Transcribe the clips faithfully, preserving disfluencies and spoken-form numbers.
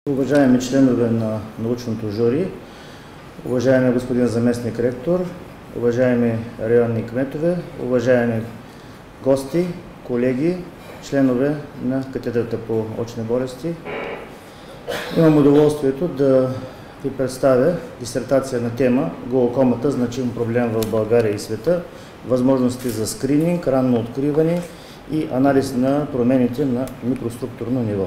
Уважаеми членове на научното жури, уважаеми господин заместник ректор, уважаеми районни кметове, уважаеми гости, колеги, членове на катедрата по очни болести, имам удоволствието да ви представя дисертация на тема глаукомата – значим проблем в България и света, възможности за скрининг, ранно откриване и анализ на промените на микроструктурно ниво.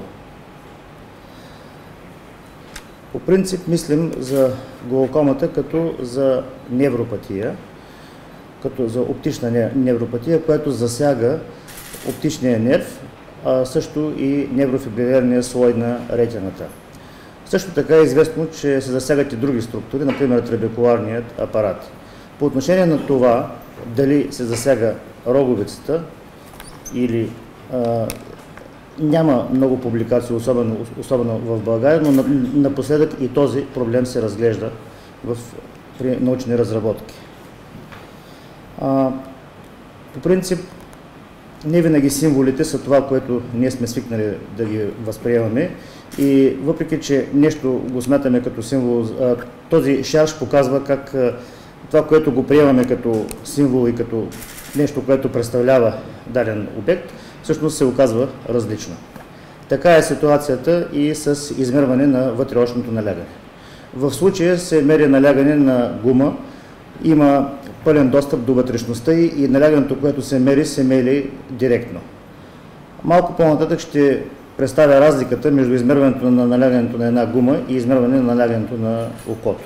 По принцип мислим за глаукомата като за невропатия, като за оптична невропатия, която засяга оптичния нерв, а също и неврофибрилярния слой на ретината. Също така е известно, че се засягат и други структури, например трабекуларният апарат. По отношение на това дали се засяга роговицата или а, няма много публикации, особено, особено в България, но напоследък и този проблем се разглежда в, при научни разработки. А, по принцип, не винаги символите са това, което ние сме свикнали да ги възприемаме, и въпреки че нещо го смятаме като символ, този шарж показва как това, което го приемаме като символ и като нещо, което представлява даден обект, всъщност се оказва различно. Така е ситуацията и с измерване на вътреочното налягане. В случая се мери налягане на гума, има пълен достъп до вътрешността и налягането, което се мери, се мери директно. Малко по-нататък ще представя разликата между измерването на налягането на една гума и измерване на налягането на окото.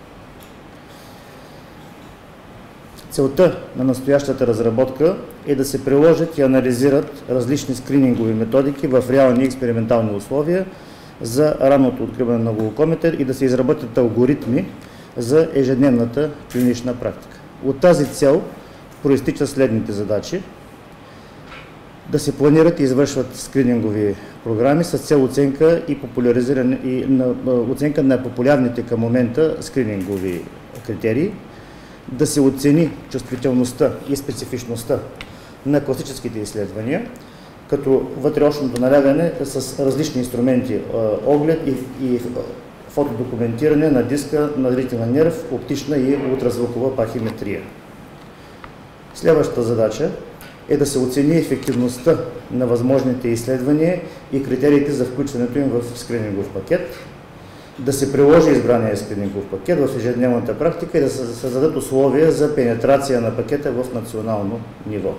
Целта на настоящата разработка е да се приложат и анализират различни скринингови методики в реални експериментални условия за ранното откриване на глаукомите и да се изработят алгоритми за ежедневната клинична практика. От тази цел проистичат следните задачи: да се планират и извършват скринингови програми с цел оценка и популяризиране и на, оценка на популярните към момента скринингови критерии, да се оцени чувствителността и специфичността на класическите изследвания, като вътреочното налягане с различни инструменти, оглед и, и фотодокументиране на диска на зрителен нерв, оптична и ултразвукова пахиметрия. Следващата задача е да се оцени ефективността на възможните изследвания и критериите за включването им в скринингов пакет, да се приложи избрания скринингов пакет в ежедневната практика и да се създадат условия за пенетрация на пакета в национално ниво.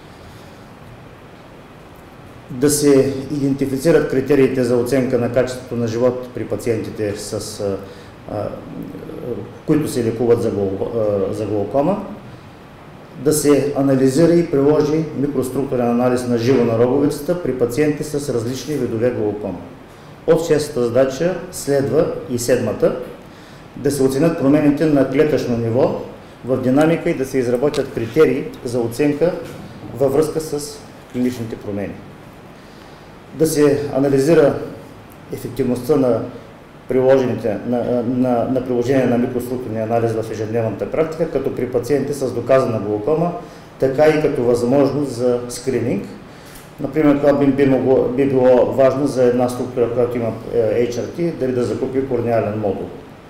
Да се идентифицират критериите за оценка на качеството на живот при пациентите, с, а, а, които се лекуват за, глау, а, за глаукома, да се анализира и приложи микроструктурен анализ на живо на роговицата при пациенти с различни видове глаукома. От шестата задача следва и седмата – да се оценят промените на клетъчно ниво в динамика и да се изработят критерии за оценка във връзка с клиничните промени. Да се анализира ефективността на, приложените, на, на, на приложение на микроструктурния анализ в ежедневната практика, като при пациенти с доказана глаукома, така и като възможност за скрининг. Например, това би, би, могло, би било важно за една структура, която има Ейч Ар Ти, дали да закупи корнеален модул.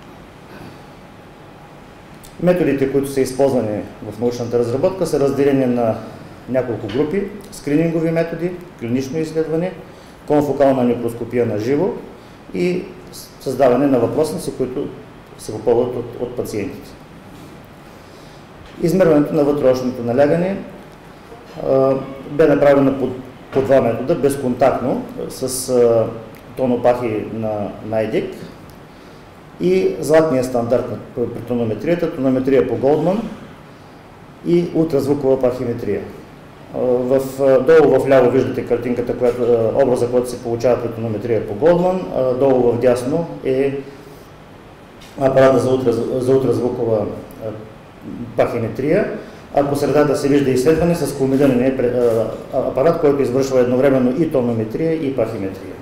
Методите, които са използвани в научната разработка, са разделени на няколко групи: скринингови методи, клинично изследване, конфокална микроскопия на живо и създаване на въпросници, които се попълват от, от пациентите. Измерването на вътреочното налягане а, бе направено по, по два метода: безконтактно с а, тонопахи на Найдек и златния стандарт при тонометрията, тонометрия по Голдман и ултразвукова пахиметрия. В, долу в ляво виждате картинката, която, образа, който се получава при тонометрия по Голдман. Долу в дясно е апарата за, ултра, за ултразвукова пахиметрия, а по средата се вижда изследване с комбиниран апарат, който извършва едновременно и тонометрия и пахиметрия.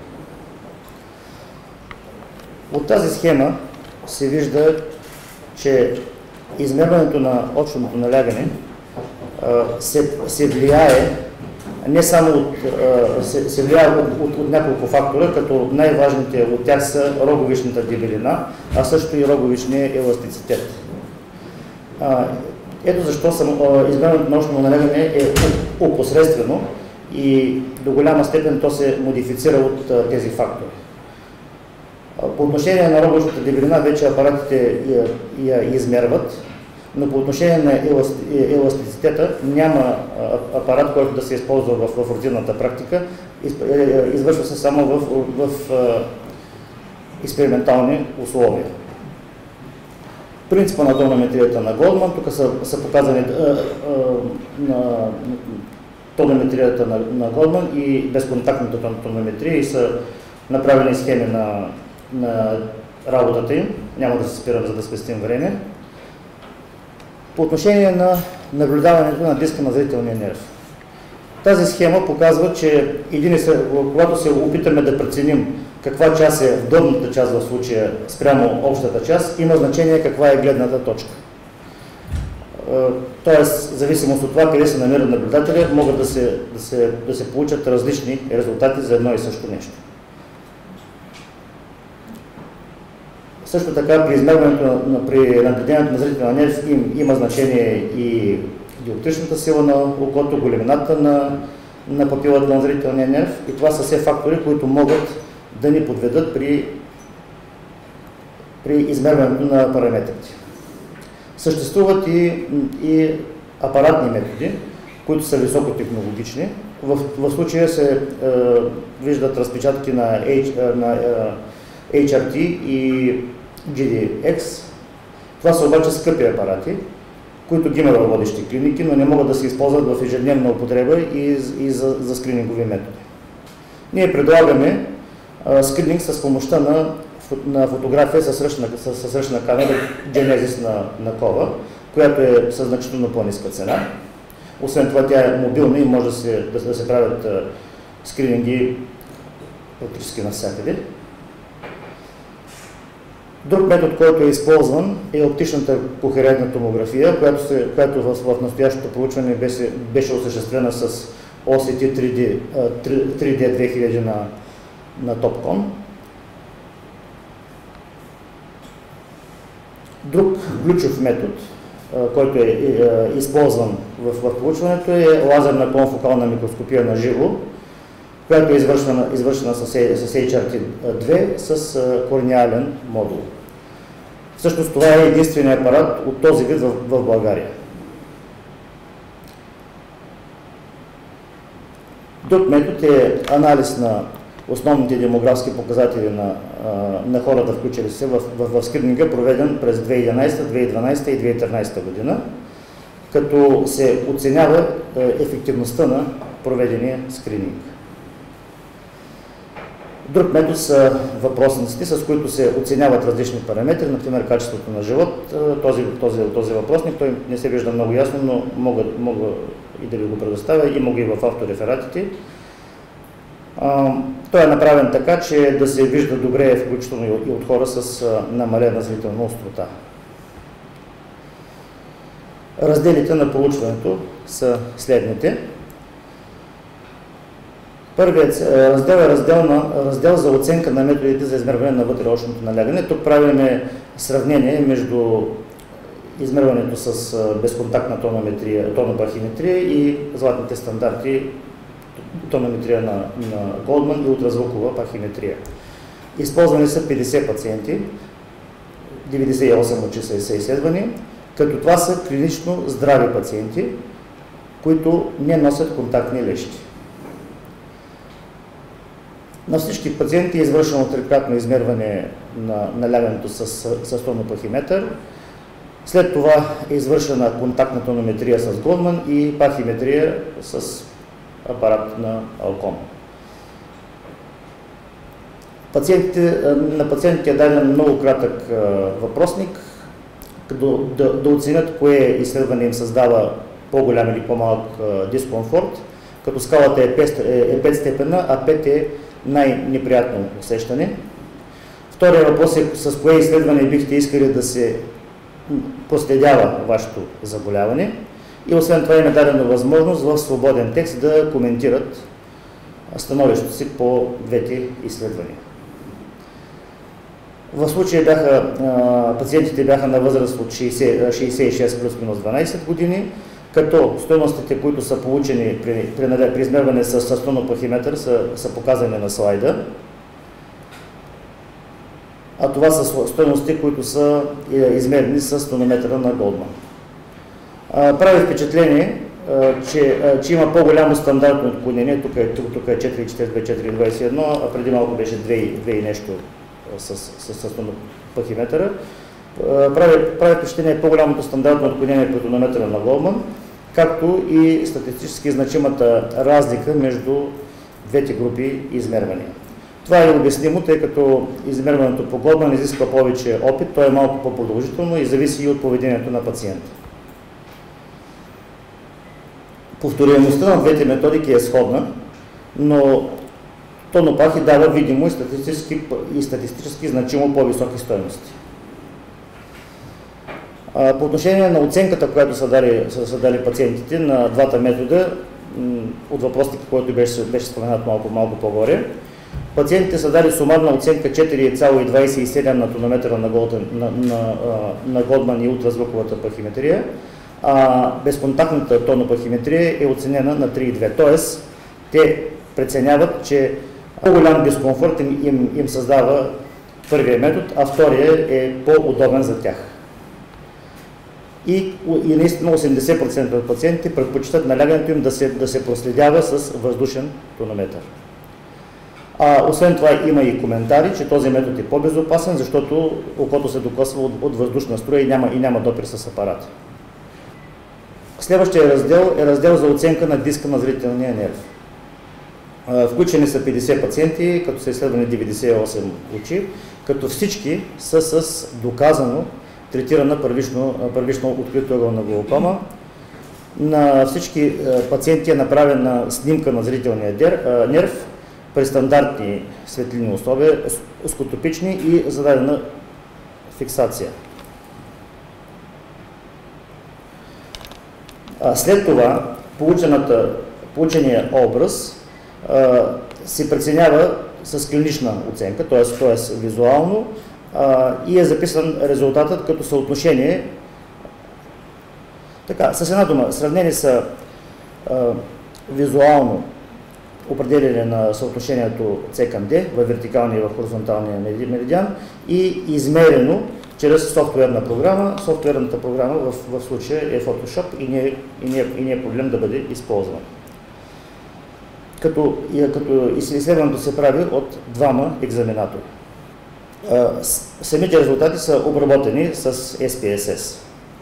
От тази схема се вижда, че измерването на очното налягане се, се влияе не само от, се, се влияе от, от, от няколко фактора, като най-важните от тях са роговичната дебелина, а също и роговичния еластицитет. Ето защо измерването на научно налягане е опосредствено и до голяма степен то се модифицира от тези фактори. По отношение на роговичната дебелина вече апаратите я, я измерват, но по отношение на еластицитета няма апарат, който да се използва в, в рутинната практика, извършва се само в, в, в експериментални условия. Принципа на тонометрията на Голдман, тук са, са показани а, а, на тонометрията на, на Голдман и безконтактната тонометрия и са направени схеми на, на работата им. Няма да се спирам, за да спестим време. По отношение на наблюдаването на диска на зрителния нерв. Тази схема показва, че един, когато се опитаме да преценим каква част е вдъбната част в случая спрямо общата част, има значение каква е гледната точка. Тоест, в зависимост от това къде се намира наблюдателя, могат да се, да се, да се получат различни резултати за едно и също нещо. Също така при измерването на, при наблюдението на зрителния нерв им, има значение и диоптричната сила на окото, големината на, на папилата на зрителния нерв и това са все фактори, които могат да ни подведат при, при измерването на параметрите. Съществуват и, и апаратни методи, които са високотехнологични. В, в случая се е, виждат разпечатки на, H, на е, Ейч Ар Ти и Джи Ди Екс. Това са обаче скъпи апарати, които ги има във водещи клиники, но не могат да се използват в ежедневна употреба и, и за, за скринингови методи. Ние предлагаме а, скрининг с помощта на, на фотография със ръчна, с ръчна камера Genesis на, на Кова, която е със значително по-ниска цена. Освен това тя е мобилна и може да се, да, да се правят а, скрининги практически навсякъде. Друг метод, който е използван, е оптичната кохерентна томография, която, се, която в, в настоящото проучване беше, беше осъществена с О Си Ти три Ди две хиляди на, на Топкон. Друг ключов метод, който е, е, е използван в, в проучването, е лазерна конфокална микроскопия на живо, която е извършена, извършена с, с Ейч Ар Ти две с а, корниален модул. Всъщност това е единственият апарат от този вид в, в България. Друг метод е анализ на основните демографски показатели на, а, на хората, включили се в, в, в скрининга, проведен през две хиляди и единадесета, две хиляди и дванадесета и две хиляди и тринадесета година, като се оценява а, ефективността на проведения скрининг. Друг метод са въпросниците, с които се оценяват различни параметри, например качеството на живот. Този, този, този въпросник, той не се вижда много ясно, но мога, мога и да ви го предоставя, има го и в авторефератите. Той е направен така, че да се вижда добре, включително и от хора с намалена зрителна острота. Разделите на проучването са следните. Първият раздел е раздел, на, раздел за оценка на методите за измерване на вътреочното налягане. Тук правим сравнение между измерването с безконтактна тонометрия, тонопахиметрия и златните стандарти тонометрия на, на Голдман и ултразвукова пахиметрия. Използвани са петдесет пациенти, деветдесет и осем от часа са изследвани, като това са клинично здрави пациенти, които не носят контактни лещи. На всички пациенти е извършено трикратно измерване на налягането с, с тонопахиметър. След това е извършена контактна тонометрия с Голдман и пахиметрия с апарат на Алкон. Пациентите, на пациентите е даден много кратък а, въпросник, да, да, да оценят кое изследване им създава по-голям или по-малък дискомфорт, като скалата е пет степена, а пет е най-неприятно усещане. Втория въпрос е с кое изследване бихте искали да се проследява вашето заболяване. и освен това им е дадена възможност в свободен текст да коментират становището си по двете изследвания. В случая бяха, пациентите бяха на възраст от шейсет, шейсет и шест плюс-минус дванадесет години, като стойностите, които са получени при, при, при измерване с, с тонопахиметър, са, са показани на слайда. А това са стойности, които са измерени с тонометъра на Голдман. Прави впечатление, че, че има по-голямо стандартно отклонение. Тук е, тук е четири цяло четири четири двадесет и едно, а преди малко беше две и нещо с, с, с тонометъра. Прави, прави впечатление по-голямото стандартно отклонение при тонометъра на Голдман, както и статистически значимата разлика между двете групи измервания. Това е обяснимо, тъй като измерването по Голдман изисква повече опит, то е малко по-продължително и зависи и от поведението на пациента. Повторяемостта на двете методики е сходна, но тонопахи дава видимо и статистически, и статистически значимо по-високи стойности. По отношение на оценката, която са дали, са дали пациентите на двата метода, от въпросите, който беше, беше споменат малко, малко по-горе, пациентите са дали сумарна оценка четири цяло двадесет и седем на тонометъра на, Голдман, на, на, на Голдман и ултразвуковата пахиметрия, а безконтактната тонопахиметрия е оценена на три цяло две. Тоест, те преценяват, че по-голям дискомфорт им, им, им създава първия метод, а втория е по-удобен за тях. И, и наистина осемдесет процента от пациентите предпочитат налягането им да се, да се проследява с въздушен тонометър. А, освен това има и коментари, че този метод е по-безопасен, защото окото се докосва от, от въздушна струя и няма, и няма допир с апарата. Следващия раздел е раздел за оценка на диска на зрителния нерв. Включени са петдесет пациенти, като са изследвани деветдесет и осем очи, като всички са с доказано третирана първично, първично открита ъгълна глаукома. На всички пациенти е направена снимка на зрителния нерв при стандартни светлинни условия, скотопични и зададена фиксация. След това получения образ а, се преценява с клинична оценка, т.е. визуално, а, и е записан резултатът като съотношение. Така, с една дума, сравнени са а, визуално определяне на съотношението С към Д във вертикалния и в хоризонталния меридиан и измерено чрез софтуерна програма. Софтуерната програма в, в случая е Photoshop и не, и, не, и не е проблем да бъде използван. Като, като изследването се прави от двама екзаменатори. Самите резултати са обработени с Ес Пи Ес Ес.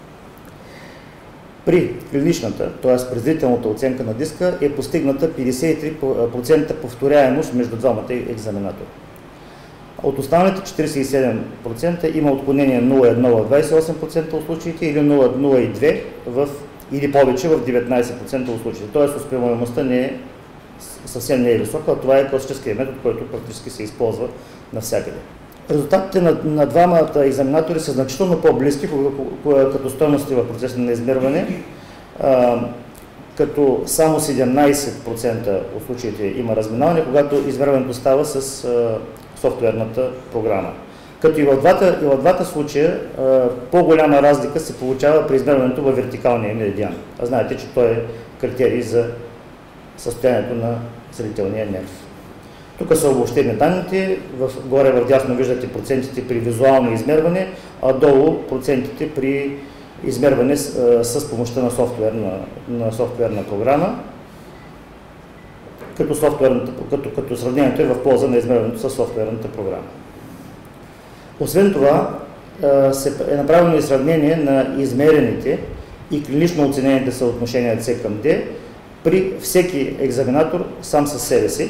При клиничната, т.е. при зрителната оценка на диска е постигната петдесет и три процента повторяемост между двамата екзаменатори. От останалите четиридесет и седем процента има отклонение нула цяло едно в двадесет и осем процента от случаите или нула цяло две в, или повече в деветнадесет процента от случаите. Т.е. успеваемостта не е, съвсем не е висока, а това е класическият метод, който практически се използва навсякъде. Резултатите на, на двамата екзаменатори са значително по-близки като стойности в процеса на измерване, а, като само седемнадесет процента от случаите има разминаване, когато измерването става с а, софтуерната програма. Като и в двата, и в двата случая по-голяма разлика се получава при измерването във вертикалния меридиан. А знаете, че той е критерий за състоянието на зрителния нерв. Тук са обобщени данните, в, горе в дясно виждате процентите при визуално измерване, а долу процентите при измерване с, с помощта на софтуерна, на софтуерна програма, като, като, като сравнението е в полза на измерването с софтуерната програма. Освен това, е направено и сравнение на измерените и клинично оценените съотношения С към Д при всеки екзаменатор сам със себе си.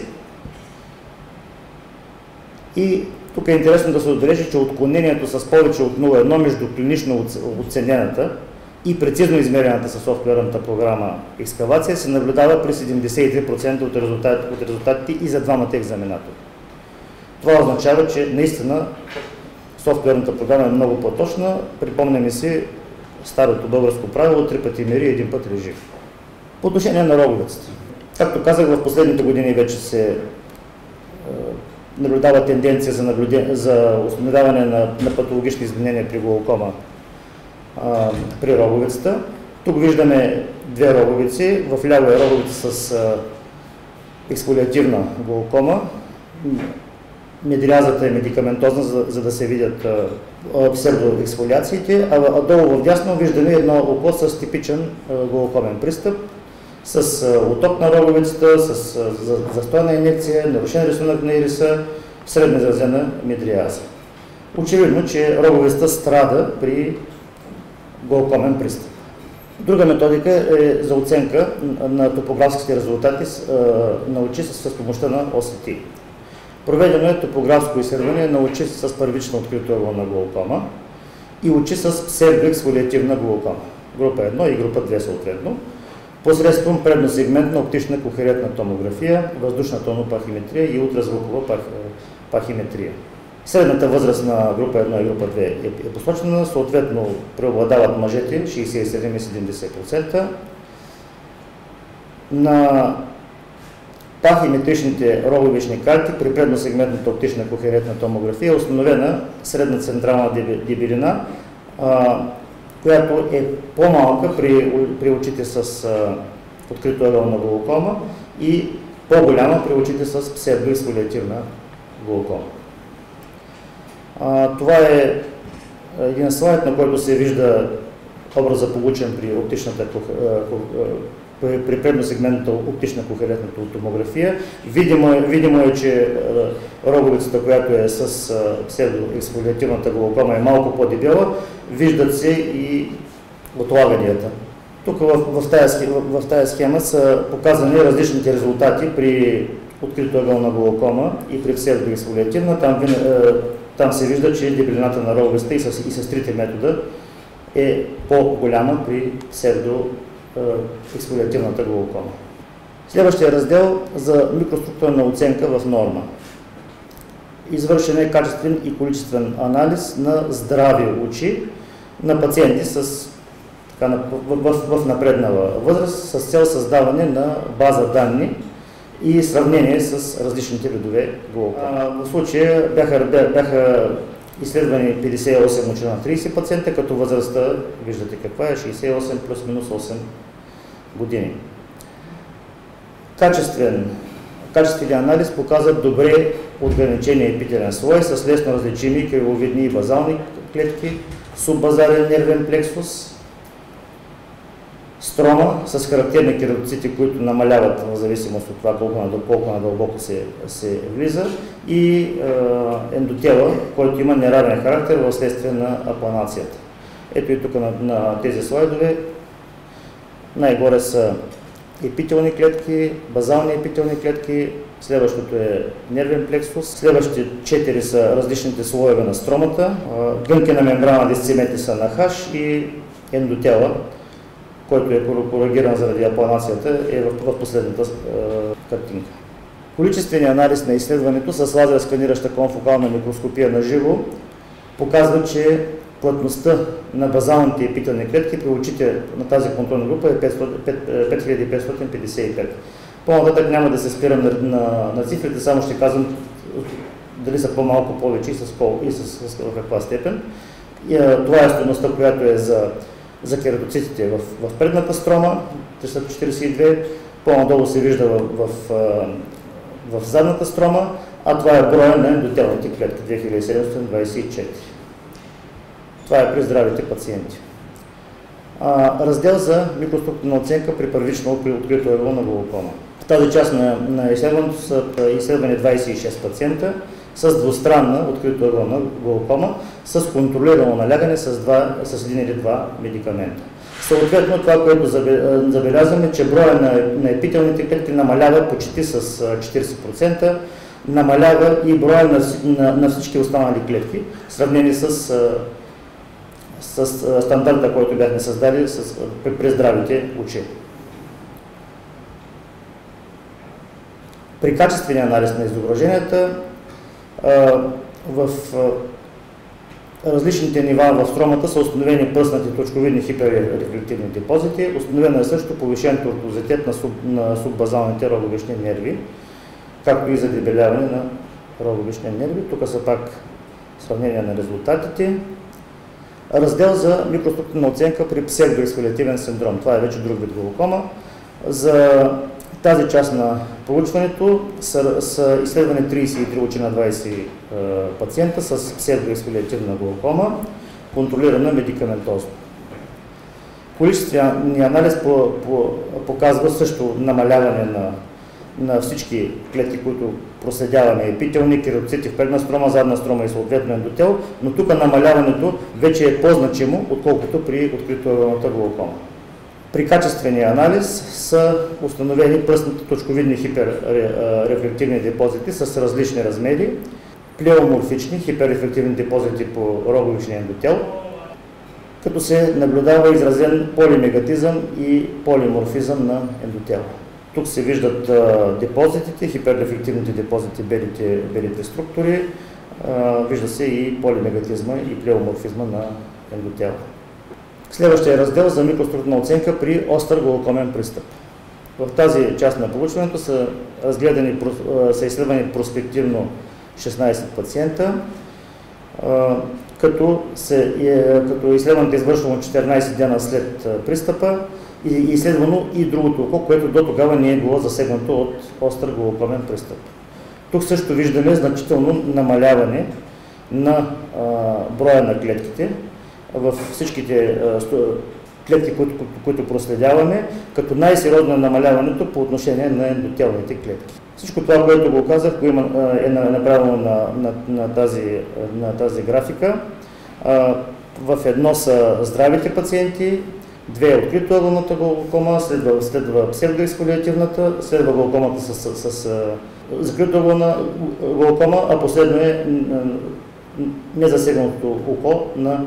И тук е интересно да се отбележи, че отклонението с повече от нула цяло едно между клинично оценената и прецизно измерената със софтуерната програма екскавация се наблюдава при седемдесет и три процента от резултатите, от резултатите и за двамата екзаменатори. Това означава, че наистина софтуерната програма е много по-точна. Припомняме си старото българско правило три пъти мери, един път режи. По отношение на роговицата. Както казах, в последните години вече се е, наблюдава тенденция за, наблюдение, за установяване на, на патологични изменения при глаукома а, при роговицата. Тук виждаме две роговици. В ляво е роговица с а, ексфолиативна глаукома. Медиазата е медикаментозна, за, за да се видят а, псевдоексфолиациите, а, а долу в дясно виждаме едно око с типичен а, глаукомен пристъп, с а, оток на роговицата, с а, за, застойна инекция, нарушен рисунък на ириса, средно изразена медиаза. Очевидно, че роговицата страда при глаукомен пристъп. Друга методика е за оценка на топографските резултати а, на очи с, с помощта на О С Т. Проведено е топографско изследване на очи с първична открита ъгълна глаукома и очи с псевдоексфолиативна глаукома, група едно и група две съответно, посредством предносегментна оптична кохерентна томография, въздушна тонопахиметрия и ултразвукова пах, пахиметрия. Средната възраст на група едно и група две е, е посочена, съответно преобладават мъжете шейсет и седем и седемдесет процента. На пахиметричните роговични карти при предносегментната оптична кохерентна томография е установена средна централна дебелина, а, която е по-малка при, при очите с а, открито ъгълна глаукома и по-голяма при очите с псевдоексфолиативна глаукома. А, това е един слайд, на който се вижда образа, получен при оптичната при, при предносегментната оптична кохерентна томография. Видимо е, видимо е, че а, роговицата, която е с а, псевдоексфолиативната глаукома, е малко по-дебела. Виждат се и отлаганията. Тук в, в, тази, в, в тази схема са показани различните резултати при открито ъгълна глаукома и при псевдоексфолиативна. Там, там се вижда, че дебелината на роговицата и с, и с трите метода е по-голяма при псевдоексфолиативната глаукома. Следващия раздел за микроструктурна оценка в норма. Извършен е качествен и количествен анализ на здрави очи на пациенти с, така, в, в, в напреднала възраст с цел създаване на база данни и сравнение с различните видове глаукома. В случая бяха, бяха изследвани петдесет и осем очи на тридесет пациента, като възрастта, виждате каква е, шейсет и осем плюс минус осем години. Качествен, качественият анализ показва добре отграничения епителен слой с лесно различими кривовидни и базални клетки, суббазален нервен плексус, строма с характерни кератоцити, които намаляват в зависимост от това колко, колко надълбоко се, се влиза, и е, ендотела, който има неравен характер в следствие на апланацията. Ето и тук на, на тези слайдове най-горе са епителни клетки, базални епителни клетки, следващото е нервен плексус, следващите четири са различните слоеве на стромата, гънки на мембрана дисцимети са на H и ендотела, който е коригиран заради апланацията, е в, в последната е, картинка. Количественият анализ на изследването с лазер сканираща конфокална микроскопия на живо показва, че плътността на базалните епителни клетки при очите на тази контролна група е пет хиляди петстотин петдесет и пет. По-нататък няма да се спирам на, на, на цифрите, само ще казвам дали са по-малко, повече и с, и с, с, с каква степен. И, а, това е стойността, която е за за кератоцитите в, в предната строма, триста четиридесет и две, по-надолу се вижда в, в, в, в задната строма, а това е броя на ендотелните клетки, две хиляди седемстотин двадесет и четири. Това е при здравите пациенти. А, раздел за микроструктурна оценка при първично открито ъгълна глаукома. В тази част на, на изследването са изследвани двадесет и шест пациента с двустранна открито ъгълна глаукома, с контролирано налягане с, два, с един или два медикамента. Съответно, това, което забелязваме, че броя на, на епителните клетки намалява почти с четиридесет процента, намалява и броя на, на, на всички останали клетки, сравнени с, с стандарта, който бяхме създали с, при, при здравите очи. При качествения анализ на изображенията, в различните нива в стромата са установени пръснати точковидни хиперрефлективни депозити, установена е също повишен торкозитет на, суб, на суббазалните роговични нерви, както и задебеляване на роговични нерви. Тук са пак сравнение на резултатите. Раздел за микроструктурна оценка при псевдоексфолиативен синдром. Това е вече друг вид глаукома. За тази част на проучването са, са изследвани тридесет и три очи на двадесет е, пациента с псевдоексфолиативна глаукома, контролирана медикаментозно. Количественият анализ по, по, показва също намаляване на, на всички клетки, които проследяваме: епителни, кератоцити в предна строма, задна строма и съответно ендотел, но тук намаляването вече е по-значимо, отколкото при откритоъгълната глаукома. При качествения анализ са установени пръснати точковидни хиперрефлективни депозити с различни размери, плеоморфични хиперрефлективни депозити по роговичния ендотел, като се наблюдава изразен полимегатизъм и полиморфизъм на ендотела. Тук се виждат а, депозитите, хиперрефлективните депозити, белите, белите структури, а, вижда се и полимегатизма и плеоморфизма на ендотела. Следващия раздел за микроструктурна оценка при остър глаукомен пристъп. В тази част на проучването са, разгледани, са изследвани проспективно шестнадесет пациента, като, се, като изследването е извършено четиринадесет дена след пристъпа и изследвано и другото око, което до тогава не е било засегнато от остър глаукомен пристъп. Тук също виждаме значително намаляване на а, броя на клетките в всичките клетки, които, които проследяваме, като най-сериозно е намаляването по отношение на ендотелните клетки. Всичко това, което го казах, е направено на, на, на, тази, на тази графика. В едно са здравите пациенти, две е откритоъгълната глаукома, следва, следва псевдоексфолиативната, следва глаукомата с, с, с закритоъгълна глаукома, а последно е незасегнатото око на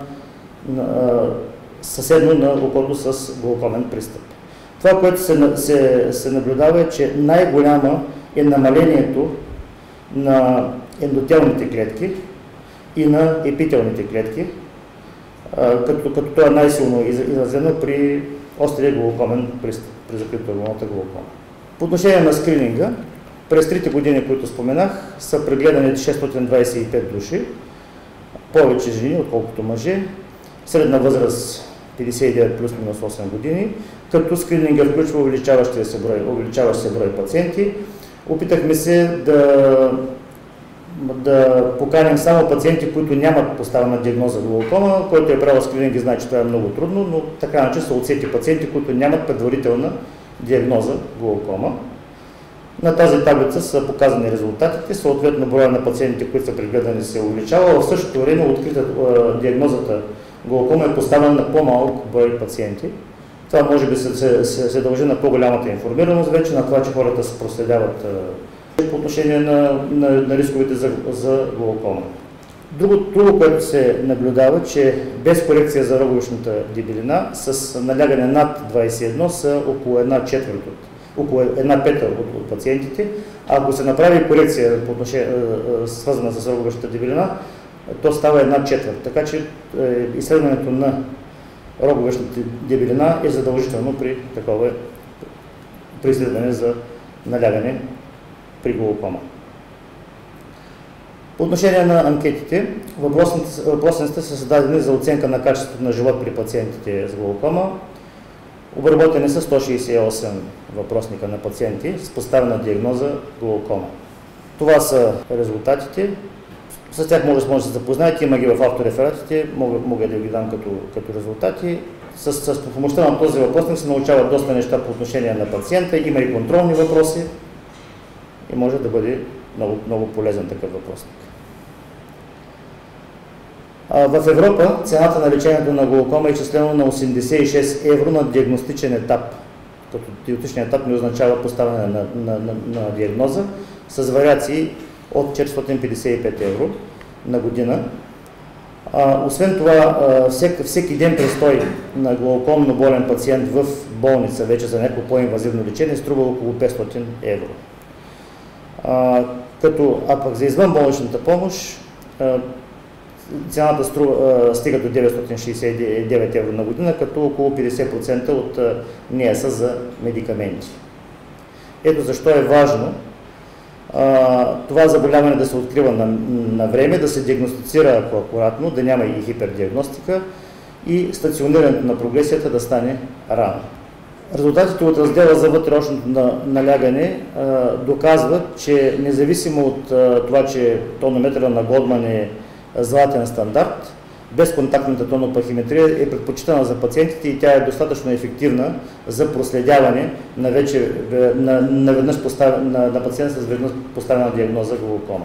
съседно на окото с глаукомен пристъп. Това, което се, се, се наблюдава е, че най-голяма е намалението на ендотелните клетки и на епителните клетки, като, като това е най-силно изразено при острия глаукомен пристъп, при закритоъгълната глаукома. По отношение на скрининга, през трите години, които споменах, са прегледани шестстотин двадесет и пет души, повече жени, отколкото мъже, средна възраст петдесет и девет плюс минус осем години, като скрининга включва увеличаващия се брой, увеличаващ се брой пациенти. Опитахме се да, да поканим само пациенти, които нямат поставена диагноза глаукома, който е правил скрининг и знае, че това е много трудно, но така иначе са отсети пациенти, които нямат предварителна диагноза глаукома. На тази таблица са показани резултатите, съответно броя на пациентите, които са прегледани, се увеличава. В същото време открита диагнозата глаукома е поставена на по-малък брой пациенти. Това може би се, се, се, се дължи на по-голямата информираност вече, на това, че хората се проследяват по отношение на, на, на рисковете за, за глаукома. Друго, друго, което се наблюдава, че без корекция за роговичната дебелина, с налягане над двадесет и едно са около една четвърт от около една пета от, от пациентите. А ако се направи корекция по отношение, свързана с роговичната дебелина, то става една четвърт. Така че е, изследването на роговичната дебелина е задължително при такова при изследване за налягане при глаукома. По отношение на анкетите, въпросните, въпросните са създадени за оценка на качеството на живот при пациентите с глаукома. Обработени са сто шестдесет и осем въпросника на пациенти с поставена диагноза глаукома. Това са резултатите. С тях може, може да се запознаете, има ги в авторефератите, мога, мога да ги дам като, като резултати. С, с помощта на този въпросник се научават доста неща по отношение на пациента, има и контролни въпроси и може да бъде много, много полезен такъв въпросник. В Европа цената на лечението на глаукома е изчислено на осемдесет и шест евро на диагностичен етап, като диагностичен етап не означава поставяне на, на, на, на диагноза, с вариации от четиристотин петдесет и пет евро на година. А, освен това, а, всек, всеки ден престой на глаукомно болен пациент в болница вече за някакво по-инвазивно лечение струва около петстотин евро. А, като, а пък за извънболничната помощ, а, цената струва, стига до деветстотин шейсет и девет евро на година, като около петдесет процента от нея са за медикаменти. Ето защо е важно а, това заболяване да се открива на, на време, да се диагностицира акуратно, да няма и хипердиагностика и стационирането на прогресията да стане рано. Резултатите от раздела за вътреочното налягане а, доказват, че независимо от а, това, че тонометъра на Годман е златен стандарт, безконтактната тонопахиметрия е предпочитана за пациентите и тя е достатъчно ефективна за проследяване на, вече, на, на, веднъж постав, на, на пациента с веднъж поставена диагноза глаукома.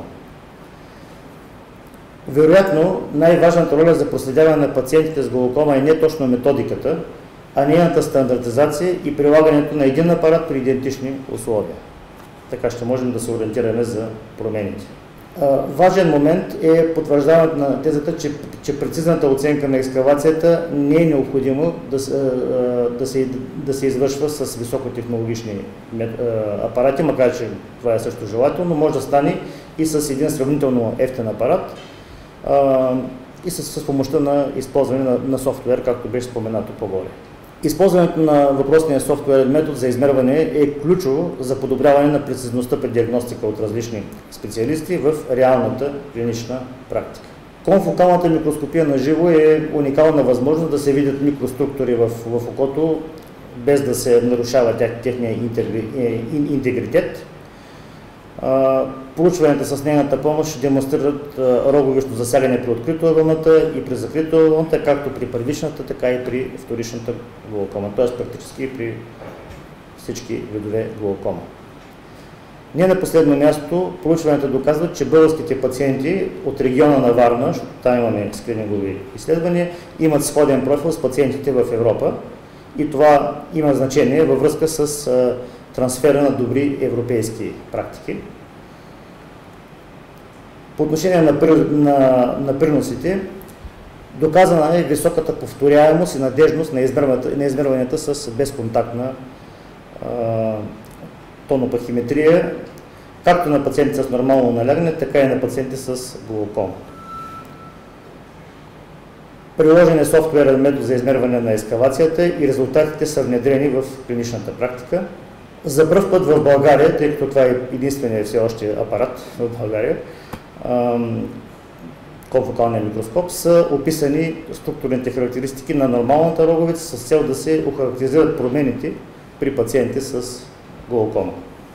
Вероятно, най-важната роля за проследяване на пациентите с глаукома е не точно методиката, а нейната стандартизация и прилагането на един апарат при идентични условия. Така ще можем да се ориентираме за промените. Важен момент е потвърждаването на тезата, че, че прецизната оценка на екскавацията не е необходимо да, да, се, да се извършва с високотехнологични апарати, макар че това е също желателно, може да стане и с един сравнително евтин апарат и с, с помощта на използване на, на софтуер, както беше споменато по-горе. Използването на въпросния софтуерен метод за измерване е ключово за подобряване на прецизността при диагностика от различни специалисти в реалната клинична практика. Конфокалната микроскопия на живо е уникална възможност да се видят микроструктури в, в окото, без да се нарушава тях, техния интегритет. Проучванията с нейната помощ демонстрират роговично засягане при открито ъгълната и при закрито ъгълната, както при първичната, така и при вторичната глаукома, т.е. практически и при всички видове глаукома. Не на последно място, проучванията доказват, че българските пациенти от региона на Варна, защото там имаме скринингови изследвания, имат сходен профил с пациентите в Европа и това има значение във връзка с трансфера на добри европейски практики. По отношение на, на, на приносите, доказана е високата повторяемост и надежност на, на измерванията с безконтактна а, тонопахиметрия, както на пациенти с нормално налягане, така и на пациенти с глаукома. Приложен е софтуерен метод за измерване на ескавацията и резултатите са внедрени в клиничната практика. За пръв път в България, тъй като това е единственият все още апарат в България, конфокалния микроскоп, са описани структурните характеристики на нормалната роговица с цел да се охарактеризират промените при пациенти с глаукома.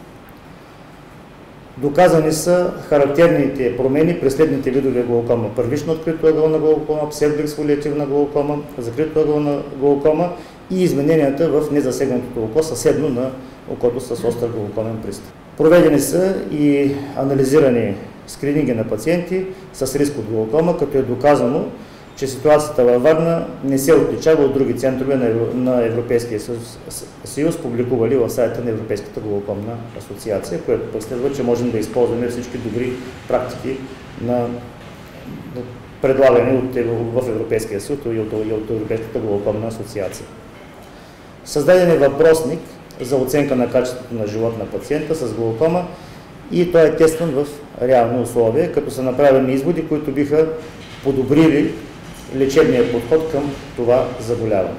Доказани са характерните промени при следните видове глаукома: първична открито ъгълна глаукома, псевдоексфолиативна глаукома, закрито ъгълна глаукома и измененията в незасегнатото око, съседно на окото с остър глаукомен пристъп. Проведени са и анализирани скрининги на пациенти с риск от глаукома, като е доказано, че ситуацията във Варна не се отличава от други центрове на Европейския съюз, съюз публикували в сайта на Европейската глаукомна асоциация, което пък следва, че можем да използваме всички добри практики на предлагани от, в Европейския съюз и от, и от Европейската глаукомна асоциация. Създаден е въпросник за оценка на качеството на живот на пациента с глаукома и той е тестван в реални условия, като са направени изводи, които биха подобрили лечебния подход към това заболяване.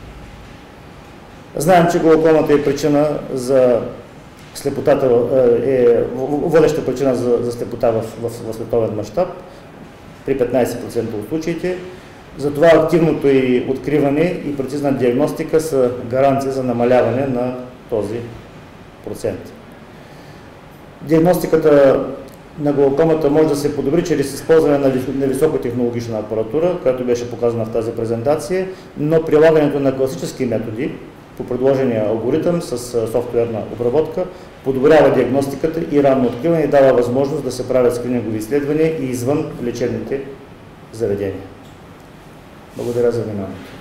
Знаем, че глаукомата е причина за слепотата, е водеща причина за, за слепота в, в, в световен мащаб при петнайсет процента от случаите. Затова активното и откриване и прецизна диагностика са гаранция за намаляване на този процент. Диагностиката на глаукомата може да се подобри чрез използване на високотехнологична апаратура, която беше показана в тази презентация, но прилагането на класически методи по предложения алгоритъм с софтуерна обработка подобрява диагностиката и ранно откриване и дава възможност да се правят скринингови изследвания и извън лечебните заведения. Благодаря за вниманието.